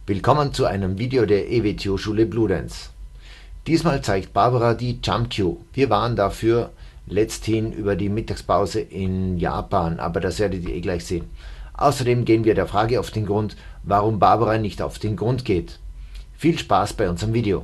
Willkommen zu einem Video der EWTO-Schule Bluedance. Diesmal zeigt Barbara die Jump Cue. Wir waren dafür letzthin über die Mittagspause in Japan, aber das werdet ihr gleich sehen. Außerdem gehen wir der Frage auf den Grund, warum Barbara nicht auf den Grund geht. Viel Spaß bei unserem Video.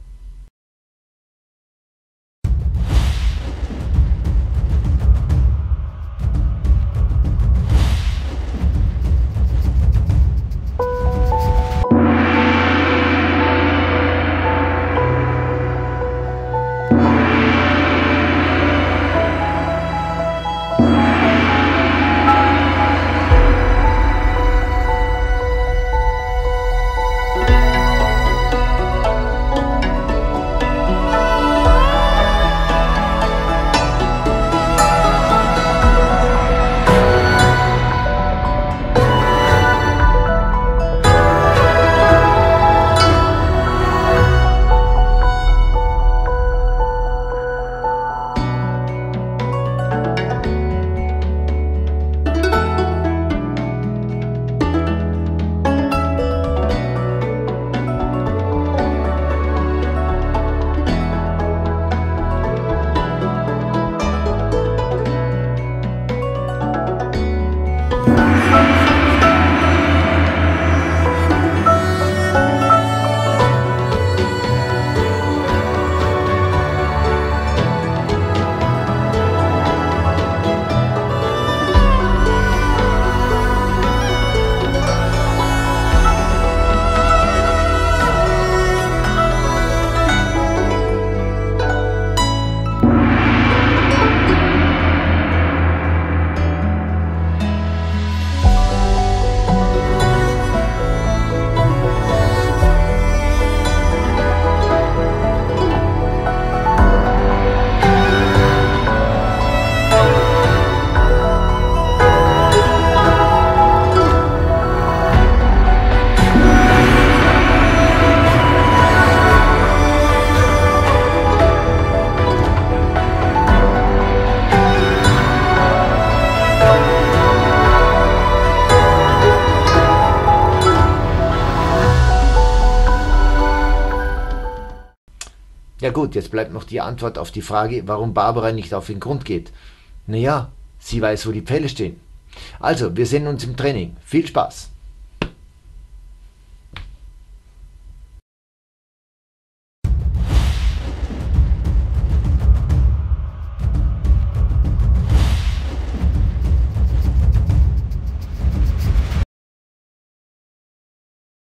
Ja gut, jetzt bleibt noch die Antwort auf die Frage, warum Barbara nicht auf den Grund geht. Naja, sie weiß, wo die Pfähle stehen. Also, wir sehen uns im Training. Viel Spaß!